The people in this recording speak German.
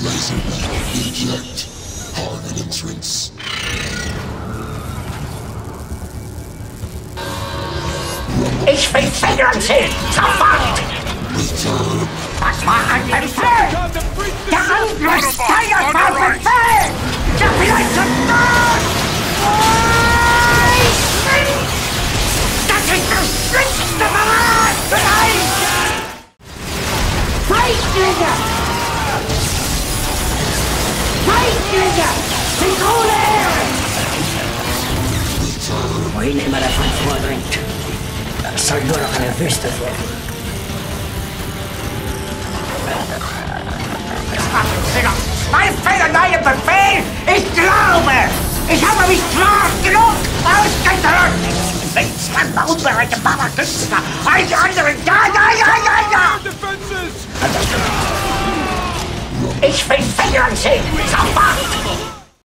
Eject. Hard entrance. Ich will Federn sehen! Sofort! Das war ein Befehl! Der Angriff steigert war Befehl! Ja, vielleicht zum Tod! Das ist das schlimmste Verrat für euch! Feiglinge! Feiglinge! Mit ohne Ehre! Wohin immer davon vordringt. Das soll nur noch eine Wüste werden. Mein neue Befehl! Ich glaube! Ich habe mich klar genug ausgedrückt! Nichts von unberechenbarer Künstler! Alle anderen! Ja! Ich will Federn sehen! Sofort!